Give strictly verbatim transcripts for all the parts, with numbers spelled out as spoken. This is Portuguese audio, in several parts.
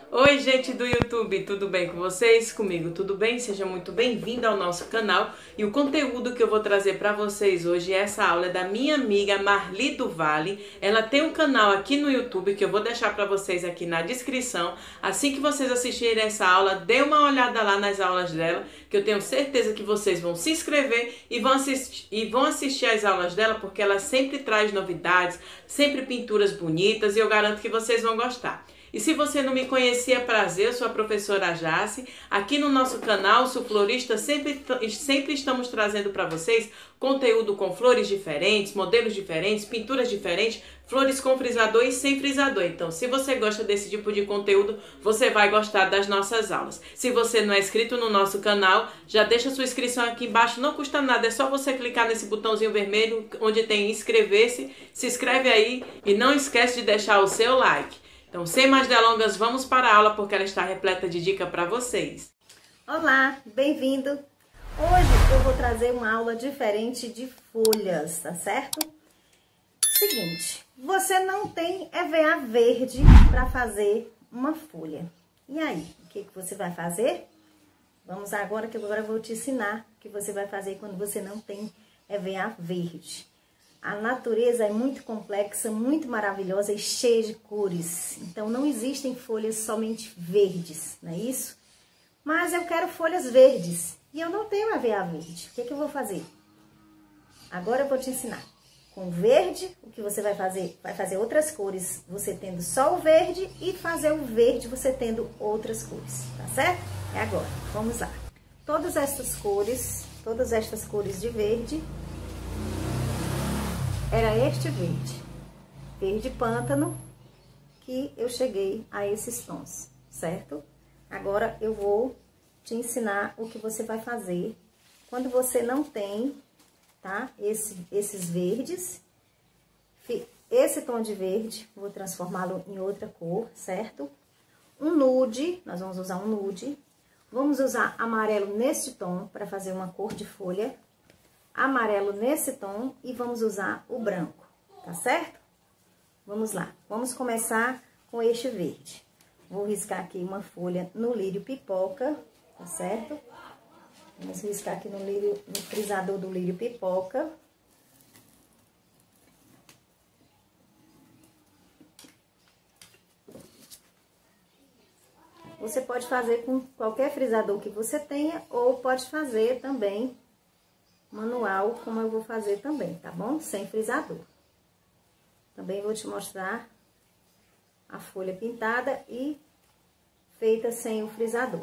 Oi, gente do YouTube, tudo bem com vocês? Comigo tudo bem? Seja muito bem-vindo ao nosso canal. E o conteúdo que eu vou trazer para vocês hoje, essa aula é da minha amiga Marli do Vale. Ela tem um canal aqui no YouTube que eu vou deixar para vocês aqui na descrição. Assim que vocês assistirem essa aula, dê uma olhada lá nas aulas dela, que eu tenho certeza que vocês vão se inscrever e vão assistir, e vão assistir às aulas dela, porque ela sempre traz novidades, sempre pinturas bonitas e eu garanto que vocês vão gostar. E se você não me conhecia, é prazer, eu sou a professora Jace. Aqui no nosso canal, Sou Florista, sempre, sempre estamos trazendo para vocês conteúdo com flores diferentes, modelos diferentes, pinturas diferentes, flores com frisador e sem frisador. Então, se você gosta desse tipo de conteúdo, você vai gostar das nossas aulas. Se você não é inscrito no nosso canal, já deixa sua inscrição aqui embaixo, não custa nada, é só você clicar nesse botãozinho vermelho onde tem inscrever-se, se inscreve aí e não esquece de deixar o seu like. Então, sem mais delongas, vamos para a aula porque ela está repleta de dicas para vocês. Olá, bem-vindo! Hoje eu vou trazer uma aula diferente de folhas, tá certo? Seguinte, você não tem E V A verde para fazer uma folha. E aí, o que, que você vai fazer? Vamos agora que agora eu vou te ensinar o que você vai fazer quando você não tem E V A verde. A natureza é muito complexa, muito maravilhosa e cheia de cores. Então, não existem folhas somente verdes, não é isso? Mas eu quero folhas verdes e eu não tenho E V A verde. O que, que eu vou fazer? Agora eu vou te ensinar. Com verde, o que você vai fazer? Vai fazer outras cores, você tendo só o verde, e fazer o verde você tendo outras cores, tá certo? É agora, vamos lá. Todas estas cores, todas estas cores de verde... Era este verde, verde pântano, que eu cheguei a esses tons, certo? Agora eu vou te ensinar o que você vai fazer quando você não tem, tá? Esse, esses verdes, esse tom de verde, vou transformá-lo em outra cor, certo? Um nude, nós vamos usar um nude, vamos usar amarelo neste tom para fazer uma cor de folha, amarelo nesse tom e vamos usar o branco, tá certo? Vamos lá, vamos começar com este verde. Vou riscar aqui uma folha no lírio pipoca, tá certo? Vamos riscar aqui no, lírio, no frisador do lírio pipoca. Você pode fazer com qualquer frisador que você tenha ou pode fazer também manual, como eu vou fazer também, tá bom? Sem frisador. Também vou te mostrar a folha pintada e feita sem o frisador.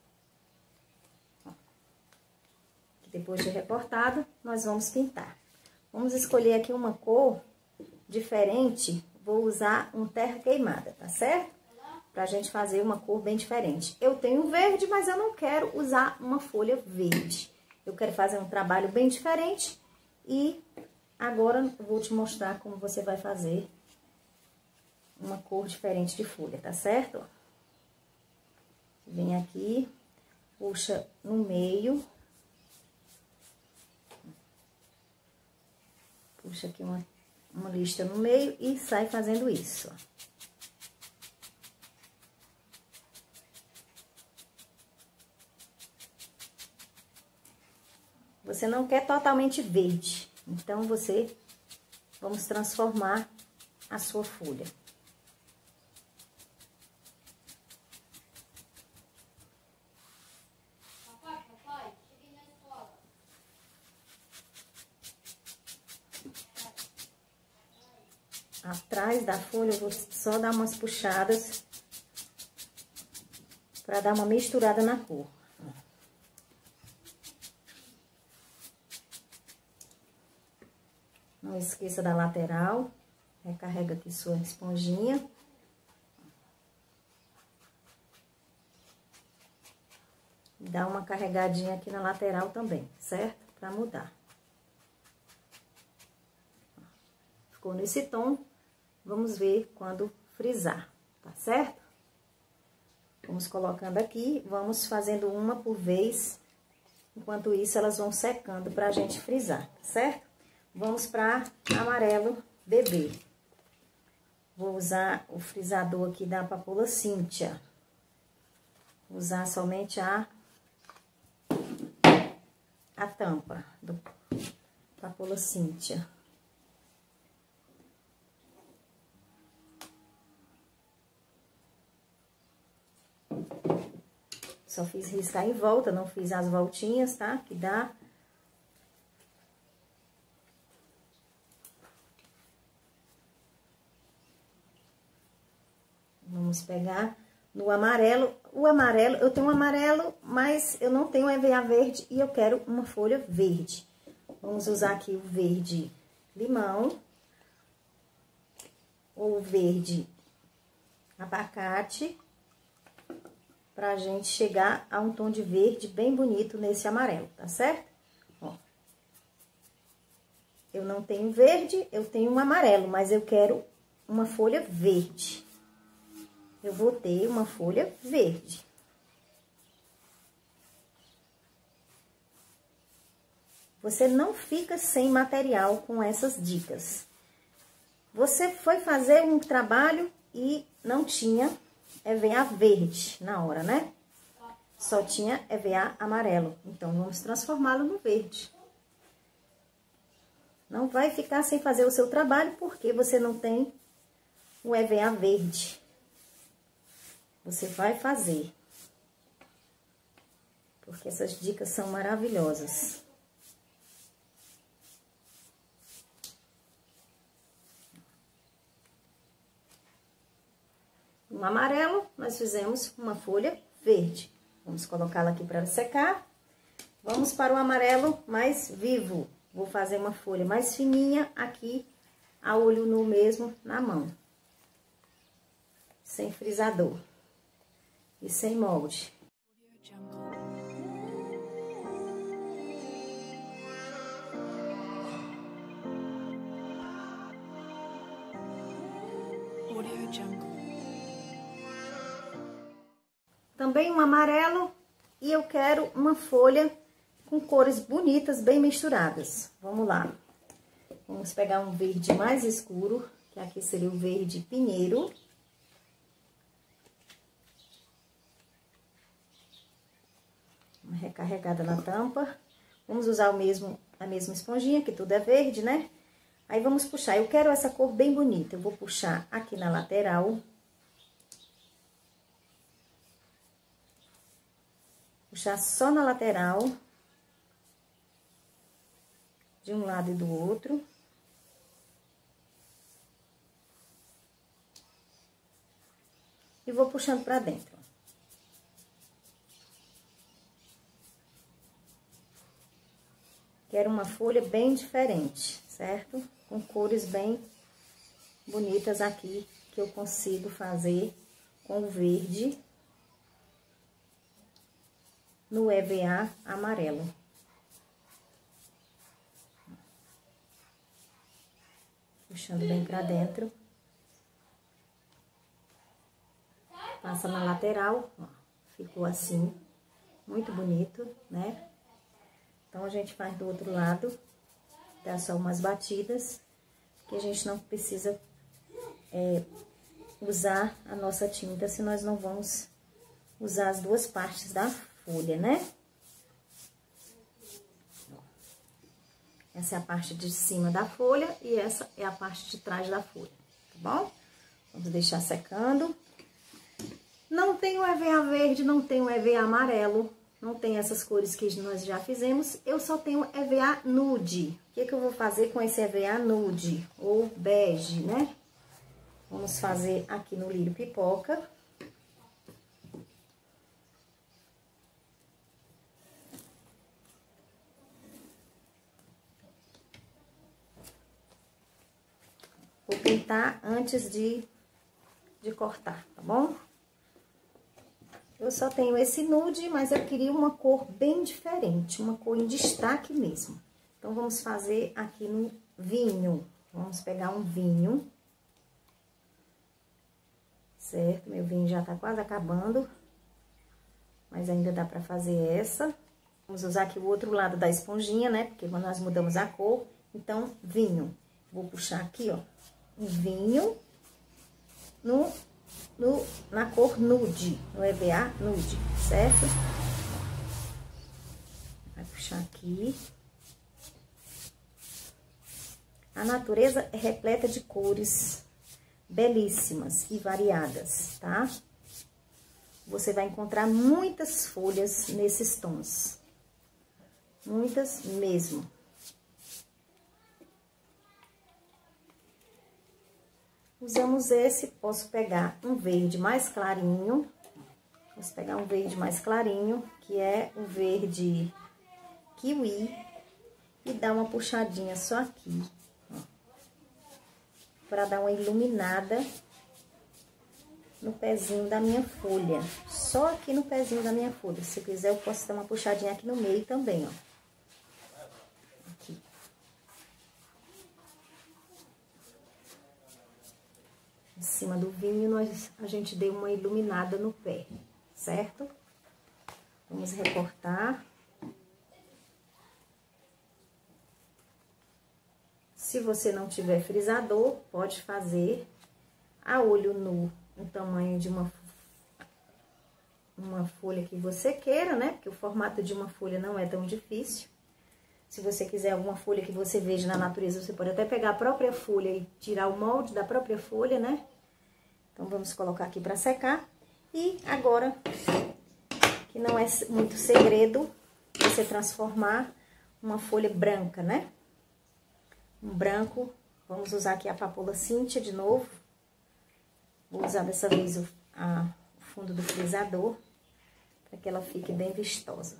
Ó, depois de recortado, nós vamos pintar. Vamos escolher aqui uma cor diferente. Vou usar um terra queimada, tá certo? Pra gente fazer uma cor bem diferente. Eu tenho verde, mas eu não quero usar uma folha verde. Eu quero fazer um trabalho bem diferente e agora eu vou te mostrar como você vai fazer uma cor diferente de folha, tá certo? Vem aqui, puxa no meio, puxa aqui uma, uma lista no meio e sai fazendo isso, ó. Você não quer totalmente verde, então você, vamos transformar a sua folha. Papai, papai, cheguei na escola. Atrás da folha eu vou só dar umas puxadas para dar uma misturada na cor. Não esqueça da lateral, recarrega aqui sua esponjinha. Dá uma carregadinha aqui na lateral também, certo? Pra mudar. Ficou nesse tom, vamos ver quando frisar, tá certo? Vamos colocando aqui, vamos fazendo uma por vez, enquanto isso elas vão secando pra gente frisar, tá certo? Vamos para amarelo bebê. Vou usar o frisador aqui da Papoula Cíntia. usar somente a, a tampa do Papoula Cíntia. Só fiz riscar em volta, não fiz as voltinhas, tá? Que dá. Vamos pegar no amarelo. O amarelo, eu tenho um amarelo, mas eu não tenho E V A verde e eu quero uma folha verde. Vamos usar aqui o verde limão, ou o verde abacate, pra gente chegar a um tom de verde bem bonito nesse amarelo, tá certo? Ó. Eu não tenho verde, eu tenho um amarelo, mas eu quero uma folha verde. Eu vou ter uma folha verde. Você não fica sem material com essas dicas. Você foi fazer um trabalho e não tinha E V A verde na hora, né? Só tinha E V A amarelo. Então, vamos transformá-lo no verde. Não vai ficar sem fazer o seu trabalho porque você não tem o E V A verde. Você vai fazer. Porque essas dicas são maravilhosas. No amarelo, nós fizemos uma folha verde. Vamos colocá-la aqui para secar. Vamos para o amarelo mais vivo. Vou fazer uma folha mais fininha aqui, a olho nu mesmo, na mão. Sem frisador. E sem molde. Audio Jungle. Também um amarelo e eu quero uma folha com cores bonitas, bem misturadas. Vamos lá. Vamos pegar um verde mais escuro, que aqui seria o verde pinheiro. Uma recarregada na tampa. Vamos usar o mesmo, a mesma esponjinha, que tudo é verde, né? Aí, vamos puxar. Eu quero essa cor bem bonita. Eu vou puxar aqui na lateral. Puxar só na lateral. De um lado e do outro. E vou puxando pra dentro. Quero uma folha bem diferente, certo? Com cores bem bonitas aqui, que eu consigo fazer com o verde no E V A amarelo. Puxando bem pra dentro. Passa na lateral, ó, ficou assim, muito bonito, né? Então, a gente faz do outro lado, dá só umas batidas, que a gente não precisa é, usar a nossa tinta, se nós não vamos usar as duas partes da folha, né? Essa é a parte de cima da folha e essa é a parte de trás da folha, tá bom? Vamos deixar secando. Não tem o E V A verde, não tem o E V A amarelo. Não tem essas cores que nós já fizemos, eu só tenho E V A nude. O que que eu vou fazer com esse E V A nude? Ou bege, né? Vamos fazer aqui no lírio pipoca. Vou pintar antes de, de cortar, tá bom? Eu só tenho esse nude, mas eu queria uma cor bem diferente, uma cor em destaque mesmo. Então, vamos fazer aqui no vinho. Vamos pegar um vinho. Certo? Meu vinho já tá quase acabando. Mas ainda dá pra fazer essa. Vamos usar aqui o outro lado da esponjinha, né? Porque quando nós mudamos a cor. Então, vinho. Vou puxar aqui, ó, um vinho no no, na cor nude, no E V A nude, certo? Vai puxar aqui. A natureza é repleta de cores belíssimas e variadas, tá? Você vai encontrar muitas folhas nesses tons. Muitas mesmo. Usamos esse, posso pegar um verde mais clarinho. Posso pegar um verde mais clarinho, que é o verde kiwi. E dar uma puxadinha só aqui, ó, para dar uma iluminada no pezinho da minha folha. Só aqui no pezinho da minha folha. Se quiser, eu posso dar uma puxadinha aqui no meio também, ó. Aqui. Em cima do vinho, nós, a gente deu uma iluminada no pé, certo? Vamos recortar. Se você não tiver frisador, pode fazer a olho nu, no tamanho de uma, uma folha que você queira, né? Porque o formato de uma folha não é tão difícil. Se você quiser alguma folha que você veja na natureza, você pode até pegar a própria folha e tirar o molde da própria folha, né? Então, vamos colocar aqui para secar. E agora, que não é muito segredo, você transformar uma folha branca, né? Um branco, vamos usar aqui a papoula Cíntia de novo. Vou usar dessa vez o, a, o fundo do frisador, para que ela fique bem vistosa.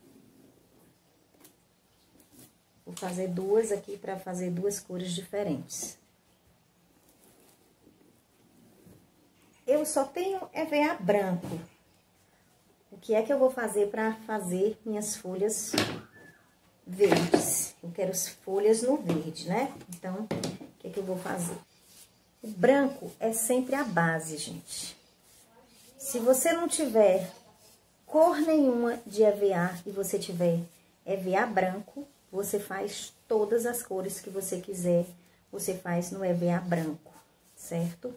Vou fazer duas aqui, para fazer duas cores diferentes. Eu só tenho E V A branco. O que é que eu vou fazer para fazer minhas folhas verdes? Eu quero as folhas no verde, né? Então, o que é que eu vou fazer? O branco é sempre a base, gente. Se você não tiver cor nenhuma de E V A e você tiver E V A branco, você faz todas as cores que você quiser, você faz no E V A branco, certo?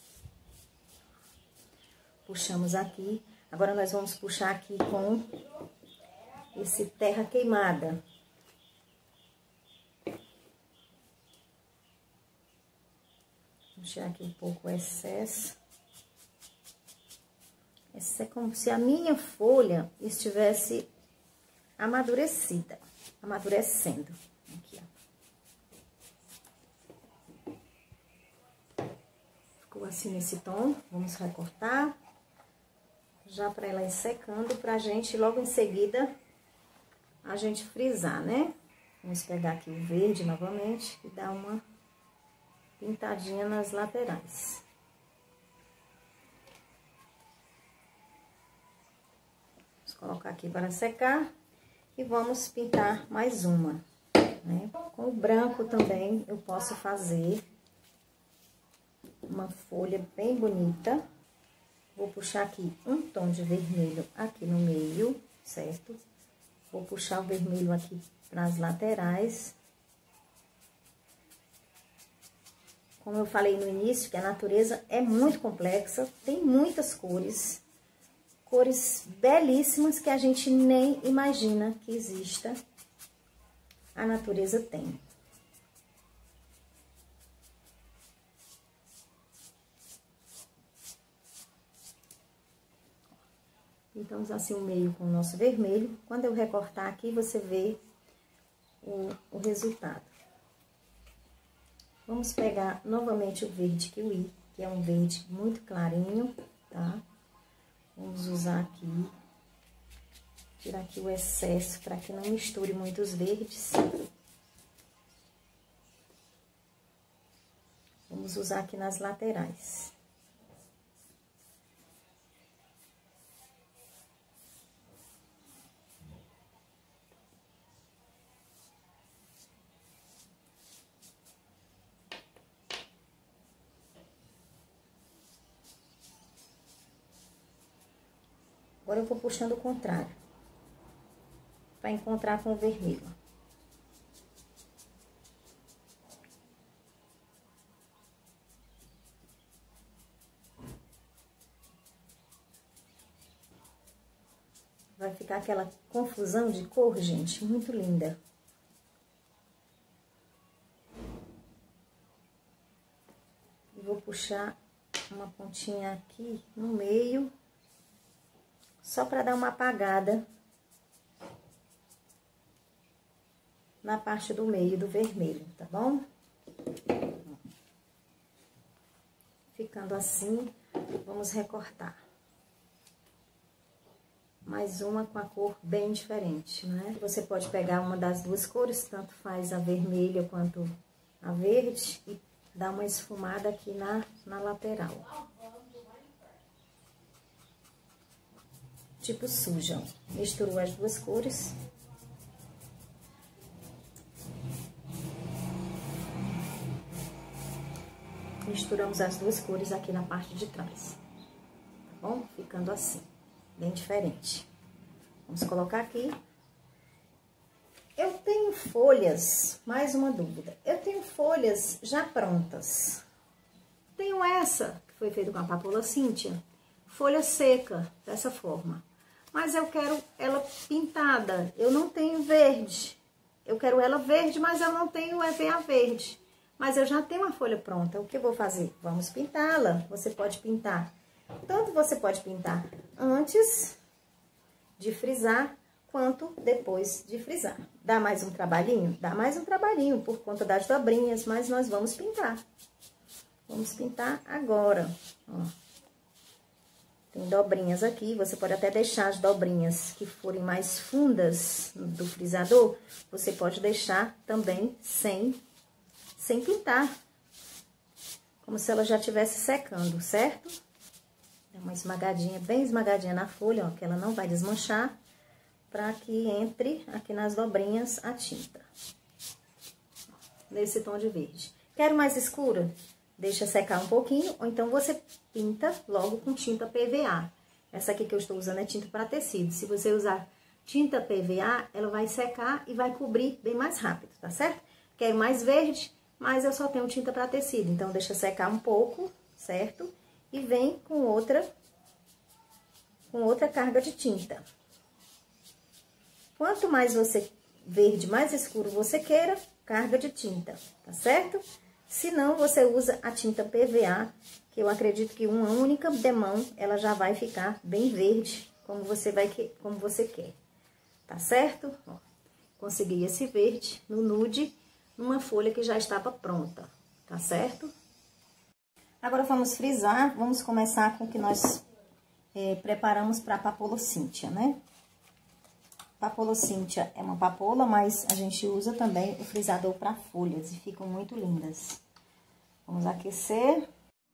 Puxamos aqui. Agora, nós vamos puxar aqui com esse terra queimada. Vou tirar aqui um pouco o excesso. Essa é como se a minha folha estivesse amadurecida, amadurecendo. Aqui, ó. Ficou assim nesse tom. Vamos recortar. Já para ela ir secando, pra gente, logo em seguida, a gente frisar, né? Vamos pegar aqui o verde novamente e dar uma pintadinha nas laterais. Vamos colocar aqui para secar e vamos pintar mais uma, né? Com o branco também eu posso fazer uma folha bem bonita. Vou puxar aqui um tom de vermelho aqui no meio, certo? Vou puxar o vermelho aqui para as laterais. Como eu falei no início, que a natureza é muito complexa, tem muitas cores, cores belíssimas que a gente nem imagina que exista, a natureza tem. Pintamos assim o meio com o nosso vermelho. Quando eu recortar aqui, você vê o, o resultado. Vamos pegar novamente o verde kiwi, que é um verde muito clarinho, tá? Vamos usar aqui, tirar aqui o excesso para que não misture muito os verdes. Vamos usar aqui nas laterais. Agora eu vou puxando o contrário, para encontrar com o vermelho. Vai ficar aquela confusão de cor, gente, muito linda. E vou puxar uma pontinha aqui no meio, só para dar uma apagada na parte do meio do vermelho, tá bom? Ficando assim, vamos recortar. Mais uma com a cor bem diferente, né? Você pode pegar uma das duas cores, tanto faz a vermelha quanto a verde, e dar uma esfumada aqui na, na lateral. Tipo sujam. Misturou as duas cores. Misturamos as duas cores aqui na parte de trás, tá bom? Ficando assim, bem diferente. Vamos colocar aqui. Eu tenho folhas, mais uma dúvida. Eu tenho folhas já prontas. Tenho essa, que foi feita com a papoula Cíntia, folha seca, dessa forma. Mas eu quero ela pintada, eu não tenho verde. Eu quero ela verde, mas eu não tenho E V A verde. Mas eu já tenho uma folha pronta, o que eu vou fazer? Vamos pintá-la. Você pode pintar, tanto você pode pintar antes de frisar, quanto depois de frisar. Dá mais um trabalhinho? Dá mais um trabalhinho, por conta das dobrinhas, mas nós vamos pintar. Vamos pintar agora, ó. Tem dobrinhas aqui, você pode até deixar as dobrinhas que forem mais fundas do frisador, você pode deixar também sem sem pintar, como se ela já estivesse secando, certo? Dá uma esmagadinha, bem esmagadinha na folha, ó, que ela não vai desmanchar, para que entre aqui nas dobrinhas a tinta. Nesse tom de verde. Quero mais escura? Deixa secar um pouquinho, ou então você pinta logo com tinta P V A. Essa aqui que eu estou usando é tinta para tecido. Se você usar tinta P V A, ela vai secar e vai cobrir bem mais rápido, tá certo? Quero mais verde, mas eu só tenho tinta para tecido, então deixa secar um pouco, certo? E vem com outra, com outra carga de tinta. Quanto mais você, verde mais escuro você queira, carga de tinta, tá certo? Se não, você usa a tinta P V A, que eu acredito que uma única demão, ela já vai ficar bem verde, como você, vai, como você quer, tá certo? Ó, consegui esse verde no nude, numa folha que já estava pronta, tá certo? Agora vamos frisar, vamos começar com o que nós é, preparamos para a papoula Cíntia, né? Papoula Cíntia é uma papoula, mas a gente usa também o frisador para folhas e ficam muito lindas. Vamos aquecer.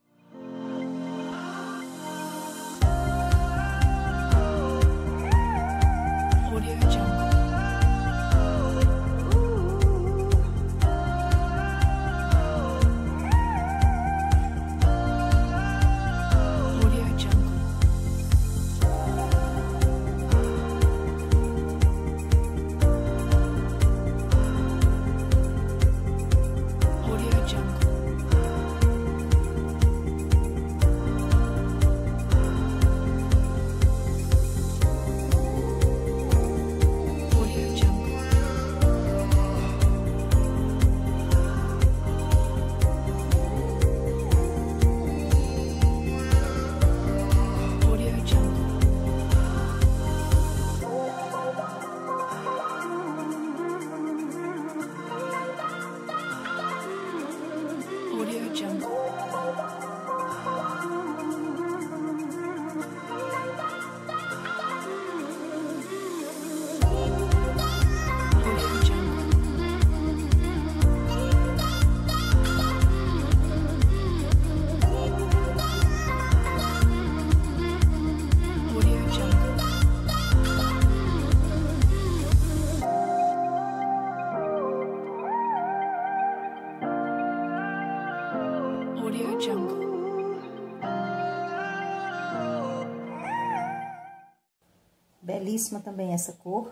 Belíssima também essa cor.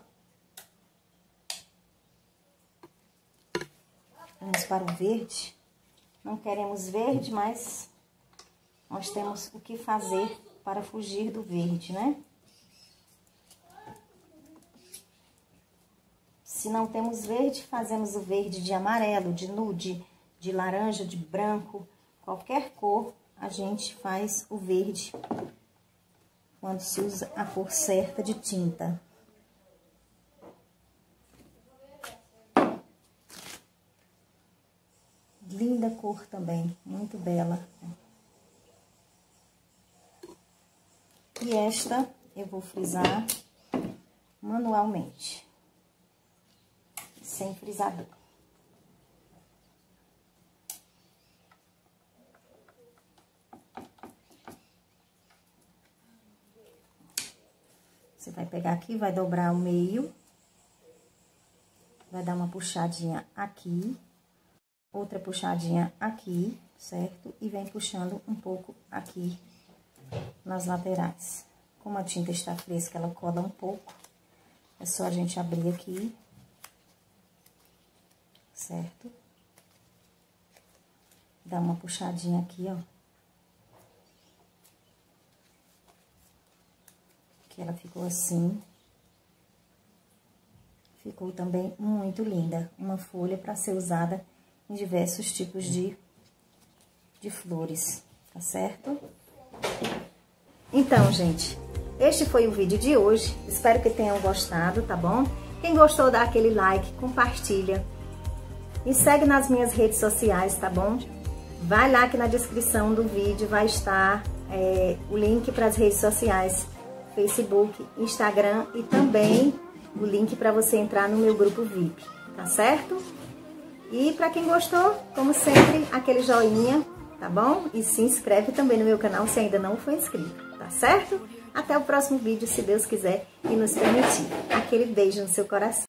Vamos para o verde. Não queremos verde, mas nós temos o que fazer para fugir do verde, né? Se não temos verde, fazemos o verde de amarelo, de nude, de laranja, de branco, qualquer cor, a gente faz o verde quando se usa a cor certa de tinta. Linda cor também, muito bela. E esta eu vou frisar manualmente, sem frisador. Você vai pegar aqui, vai dobrar o meio, vai dar uma puxadinha aqui, outra puxadinha aqui, certo? E vem puxando um pouco aqui nas laterais. Como a tinta está fresca, ela cola um pouco. É só a gente abrir aqui, certo? Dá uma puxadinha aqui, ó. Que ela ficou assim. Ficou também muito linda. Uma folha para ser usada em diversos tipos de, de flores, tá certo? Então, gente, este foi o vídeo de hoje. Espero que tenham gostado, tá bom? Quem gostou, dá aquele like, compartilha. Me segue nas minhas redes sociais, tá bom? Vai lá que na descrição do vídeo vai estar é, o link para as redes sociais. Facebook, Instagram e também o link para você entrar no meu grupo V I P, tá certo? E para quem gostou, como sempre, aquele joinha, tá bom? E se inscreve também no meu canal se ainda não for inscrito, tá certo? Até o próximo vídeo, se Deus quiser e nos permitir. Aquele beijo no seu coração.